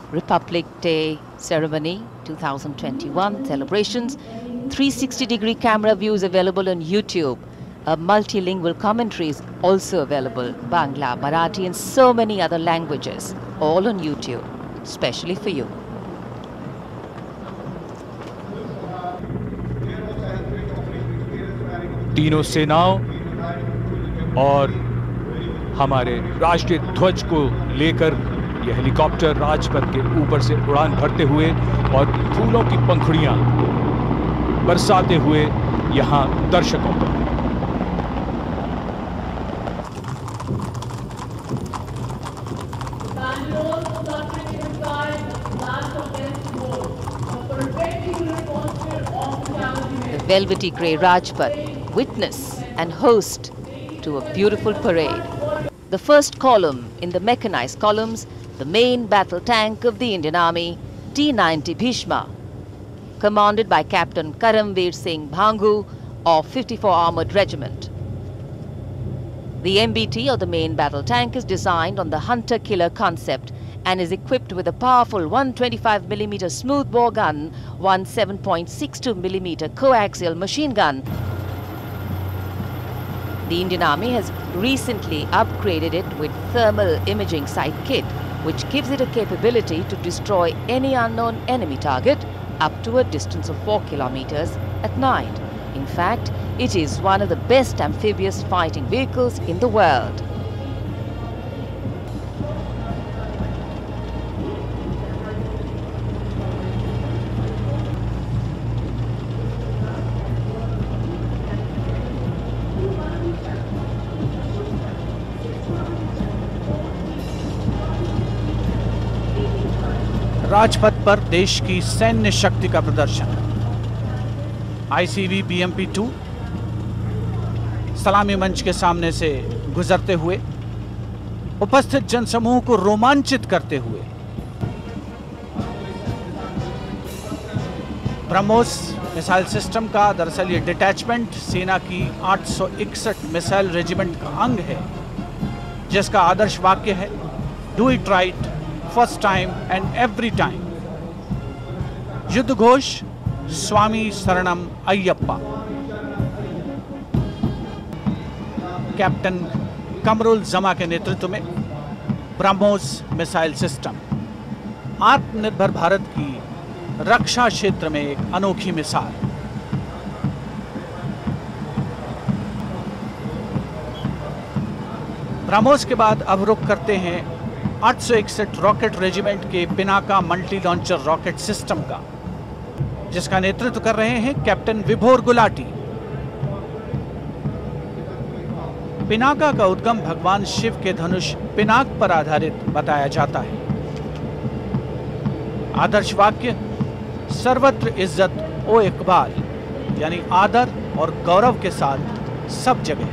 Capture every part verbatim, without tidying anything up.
Republic Day ceremony two thousand twenty-one celebrations. three sixty degree camera views available on YouTube. A multilingual commentary is also available. Bangla, Marathi and so many other languages. All on YouTube, especially for you. तीनों सेनाओं और हमारे राष्ट्रीय ध्वज को लेकर यह helicopter Rajpath के ऊपर से उड़ान भरते हुए और फूलों की पंखुड़ियां बरसाते हुए यहां दर्शकों पर। The velvety grey Rajpath, witness and host to a beautiful parade. The first column in the mechanized columns, the main battle tank of the Indian Army, T ninety Bhishma, commanded by Captain Karamveer Singh Bhangu of fifty-four Armored Regiment. The M B T or the main battle tank is designed on the hunter-killer concept and is equipped with a powerful one twenty-five millimeter smoothbore gun, one seven point six two millimeter coaxial machine gun. The Indian Army has recently upgraded it with thermal imaging sight kit, which gives it a capability to destroy any unknown enemy target up to a distance of four kilometers at night. In fact, it is one of the best amphibious fighting vehicles in the world. Rajpath पर देश की सैन्य शक्ति का प्रदर्शन। I C V B M P two सलामी मंच के सामने से गुजरते हुए उपस्थित जनसमूह को रोमांचित करते हुए ब्रह्मोस मिसाइल सिस्टम का दरअसल ये डिटैचमेंट सेना की आठ सौ इकसठ मिसाइल रेजिमेंट का अंग है, जिसका आदर्श वाक्य है do it right first time and every time. युद्ध घोष स्वामी शरणम अय्यप्पा। कैप्टन कमरुल जमा के नेतृत्व में ब्रह्मोस मिसाइल सिस्टम आत्मनिर्भर भारत की रक्षा क्षेत्र में एक अनोखी मिसाल। ब्रह्मोस के बाद अब रुख करते हैं आठ सौ इकसठ रॉकेट रेजिमेंट के Pinaka multi launcher rocket system का, जिसका नेतृत्व कर रहे हैं कैप्टन विभोर गुलाटी। पिनाका का उद्गम भगवान शिव के धनुष पिनाक पर आधारित बताया जाता है। आदर्श वाक्य सर्वत्र इज्जत ओ इकबाल, यानी आदर और गौरव के साथ सब जगह।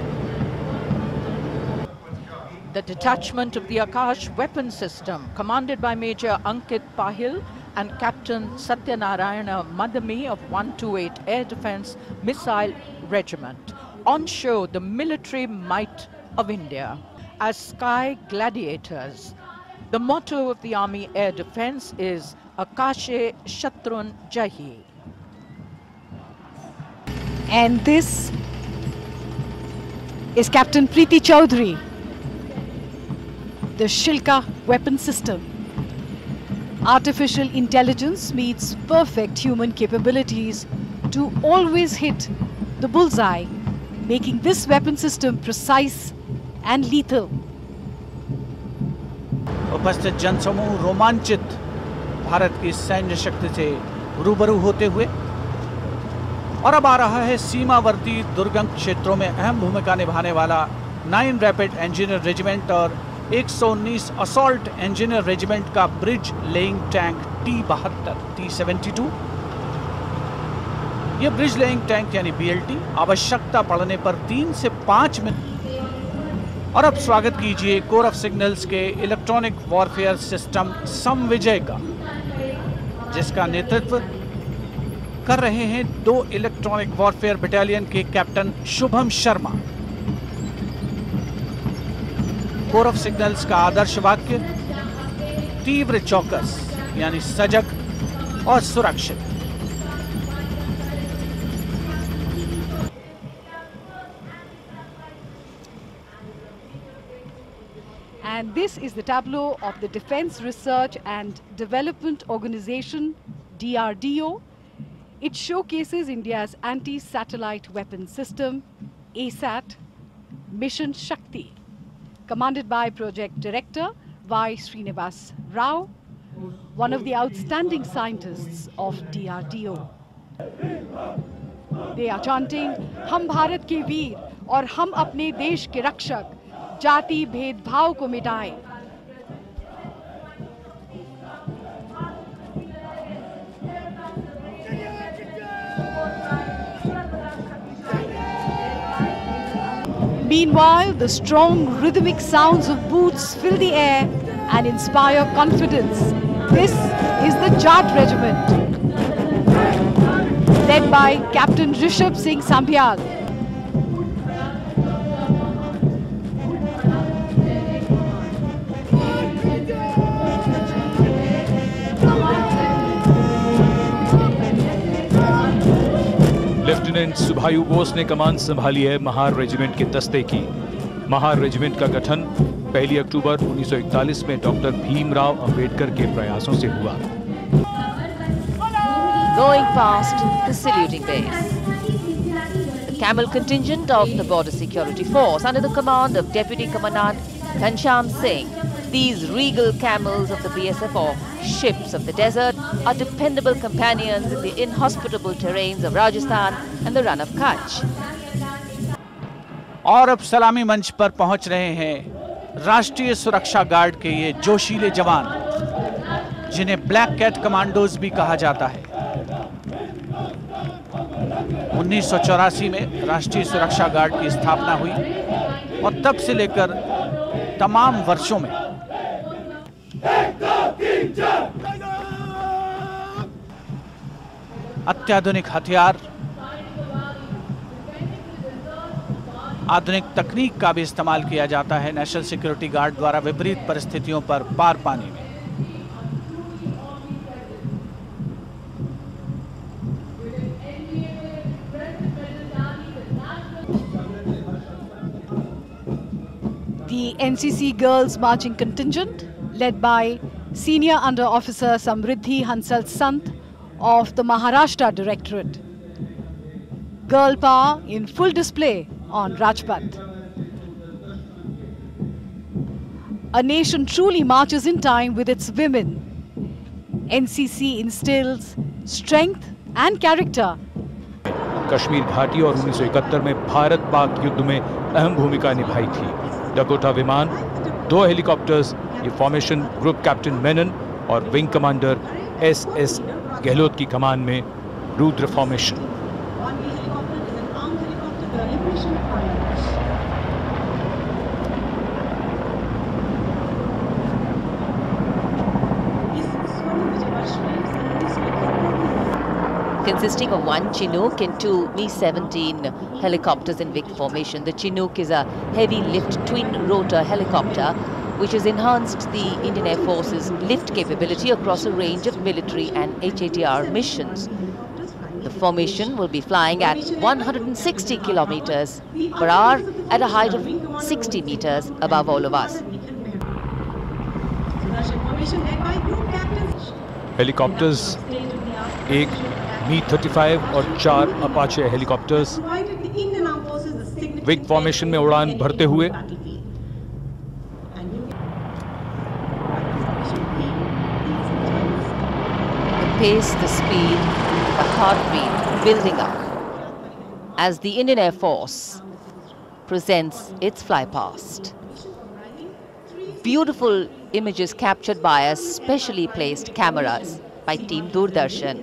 The detachment of the Akash weapon system, commanded by Major Ankit Pahil and Captain Satyanarayana Madami of one twenty-eight Air Defence Missile Regiment, on show the military might of India as sky gladiators. The motto of the Army Air Defence is Akashe Shatrun Jahi. And this is Captain Preeti Chaudhary. The Shilka weapon system. Artificial intelligence meets perfect human capabilities to always hit the bullseye, making this weapon system precise and lethal. उपस्थित जनसमूह रोमांचित भारत की सैन्य शक्ति से रूबरू होते हुए, और अब आ रहा है सीमावर्ती दुर्गम क्षेत्रों में अहम भूमिका निभाने वाला नाइन रैपिड इंजीनियर रेजिमेंट और एक सौ उन्नीस असॉल्ट इंजीनियर रेजिमेंट का ब्रिज लेइंग टैंक टी बहत्तर टी सेवेंटी टू। यह ब्रिज लेइंग टैंक यानी बी एल टी आवश्यकता पड़ने पर तीन से पांच मिनट। और अब स्वागत कीजिए कोर ऑफ सिग्नल्स के इलेक्ट्रॉनिक वॉरफेयर सिस्टम समविजय का, जिसका नेतृत्व कर रहे हैं दो इलेक्ट्रॉनिक वॉरफेयर बटालियन के captain Shubham Sharma. Corps of signals का आदर्श वाक्य तीव्र चौकस यानी सजग और सुरक्षित। And this is the tableau of the Defense Research and Development Organization, D R D O. It showcases India's anti-satellite weapon system, A SAT, Mission Shakti, commanded by Project Director Y Srinivas Rao, one of the outstanding scientists of D R D O. They are chanting, "हम भारत के वीर और हम अपने देश के रक्षक, जाति भेदभाव को मिटाएं." Meanwhile, the strong rhythmic sounds of boots fill the air and inspire confidence. This is the Jat Regiment, led by Captain Rishabh Singh Sambhyal. Lieutenant Subhayu Bose ने कमान संभाली है महार रेजिमेंट के दस्ते की। महार रेजिमेंट का गठन पहली अक्टूबर उन्नीस सौ इकतालीस में डॉक्टर भीमराव अंबेडकर के प्रयासों से हुआ। Going past the saluting base, the camel contingent of the Border Security Force under the command of Deputy Commandant Ghanshyam Singh. These regal camels of the B S F or ships of the desert are dependable companions in the inhospitable terrains of Rajasthan and the Run of Kutch. और अब सलामी मंच पर पहुंच रहे हैं राष्ट्रीय सुरक्षा गार्ड के ये जोशीले जवान, जिन्हें ब्लैक कैट कमांडोज भी कहा जाता है। उन्नीस सौ चौरासी में राष्ट्रीय सुरक्षा गार्ड की स्थापना हुई और तब से लेकर तमाम वर्षों में अत्याधुनिक हथियार, आधुनिक तकनीक का भी इस्तेमाल किया जाता है नेशनल सिक्योरिटी गार्ड द्वारा विपरीत परिस्थितियों पर पार पाने में। The N C C Girls Marching Contingent, led by Senior Under Officer Samriddhi Hansal Sant of the Maharashtra Directorate. Girl power in full display on Rajpath. A nation truly marches in time with its women. N C C instills strength and character. Kashmir घाटी और उन्नीस सौ इकहत्तर में भारत पाक युद्ध में अहम भूमिका निभाई थी। डकोटा विमान, दो हेलीकॉप्टर्स, ये फॉर्मेशन ग्रुप कैप्टन मेनन और wing commander S S Gehlot की कमान में Rudra formation. Consisting of one Chinook and two Mi seventeen helicopters in Vic formation. The Chinook is a heavy lift twin rotor helicopter which has enhanced the Indian Air Force's lift capability across a range of military and H A T R missions. The formation will be flying at one hundred sixty kilometers per hour at a height of sixty meters above all of us. Helicopters एक Mi thirty five और चार Apache helicopters wig formation में उड़ान भरते हुए The pace, the speed, the heartbeat building up as the Indian Air Force presents its fly past. Beautiful images captured by a specially placed cameras by Team Doordarshan,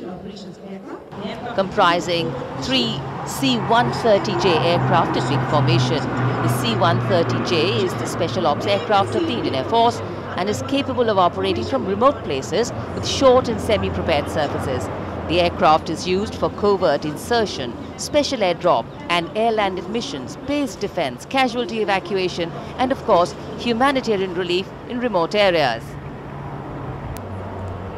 comprising three C one thirty J aircraft in big formation. The C one thirty J is the special ops aircraft of the Indian Air Force and is capable of operating from remote places with short and semi-prepared surfaces. The aircraft is used for covert insertion, special airdrop and air-landed missions, base defense, casualty evacuation and of course humanitarian relief in remote areas.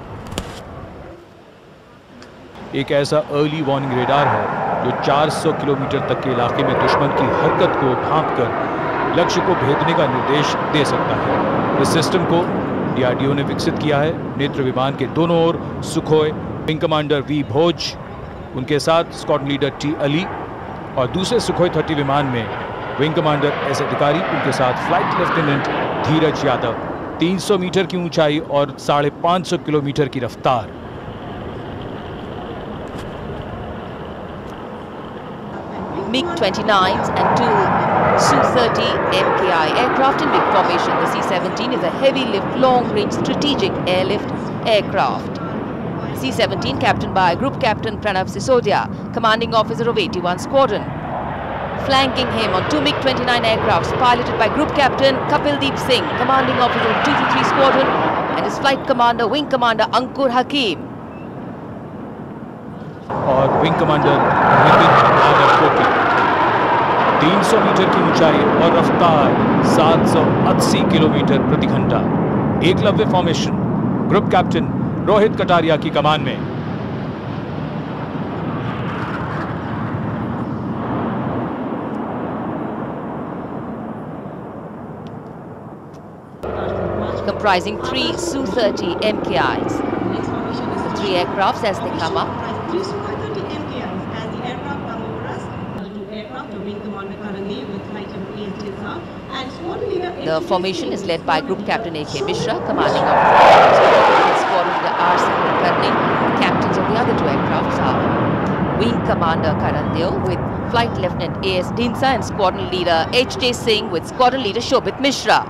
एक ऐसा early warning radar है जो चार सौ kilometre तक के इलाके में दुश्मन की हरकत को भांपकर लक्ष्य को भेदने का निर्देश दे सकता है। इस सिस्टम को डी आर डी ओ ने विकसित किया है। नेत्र विमान के दोनों ओर Sukhoi wing commander V Bhoj, उनके साथ स्क्वाड्रन लीडर टी अली, और दूसरे सुखोई तीस विमान में विंग कमांडर एस अधिकारी, उनके साथ फ्लाइट लेफ्टिनेंट धीरज यादव। तीन सौ मीटर की ऊंचाई और साढ़े पांच सौ किलोमीटर की रफ्तार। MiG twenty-nines and two S U thirty M K I aircraft in big formation. The C seventeen is a heavy-lift, long-range strategic airlift aircraft. C seventeen, captained by Group Captain Pranav Sisodia, commanding officer of eighty-one Squadron. Flanking him on two MiG twenty-nine aircrafts piloted by Group Captain Kapildeep Singh, commanding officer of two twenty-three Squadron, and his flight commander, Wing Commander Ankur Hakim. और wing commander Nitin Nagarkoti. तीन सौ metre की ऊंचाई और रफ्तार सात सौ अस्सी किलोमीटर प्रति घंटा। Eklavya formation, group captain Rohit Kataria की कमान में। Comprising three S U thirty M K Is. The three aircrafts as they come up. Three S U thirty M K Is as the aircraft come over us. The two aircraft are Wing Commander Karandev with flight level E S T S R and Squadron Leader. The formation is led by Group Captain A K Mishra, commanding of Squadron Leader R C Kulkarni. The captains of the other two aircrafts are Wing Commander Karandev with Flight Lieutenant A S Dinsa and Squadron Leader H J Singh with Squadron Leader Shobit Mishra.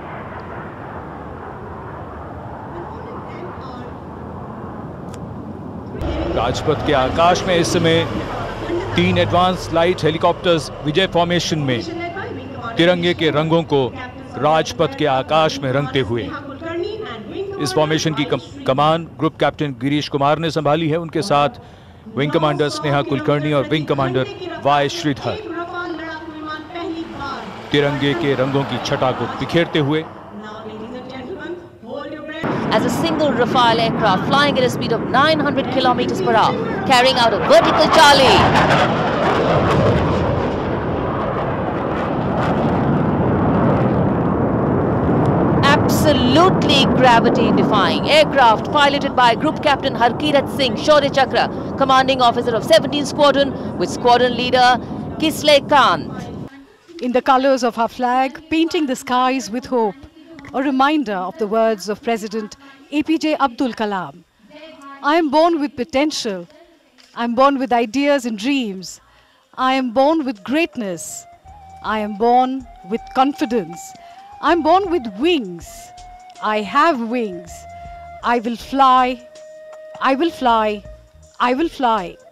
Rajpath के आकाश में इस समय तीन advance light helicopters Vijay formation में तिरंगे के रंगों को राजपथ के आकाश में रंगते हुए। इस फॉर्मेशन की कमान ग्रुप कैप्टन गिरीश कुमार ने संभाली है, उनके साथ विंग कमांडर स्नेहा कुलकर्णी और विंग कमांडर वाई श्रीधर तिरंगे के रंगों की छटा को बिखेरते हुए। As a single Rafale aircraft flying at a speed of nine hundred kilometers per hour, carrying out a vertical Charlie. Absolutely gravity-defying aircraft piloted by Group Captain Harkirat Singh Shaurya Chakra, commanding officer of seventeenth Squadron with Squadron Leader Kisle Kant. In the colors of our flag, painting the skies with hope. A reminder of the words of President A P J Abdul Kalam. I am born with potential. I am born with ideas and dreams. I am born with greatness. I am born with confidence. I am born with wings. I have wings. I will fly. I will fly. I will fly.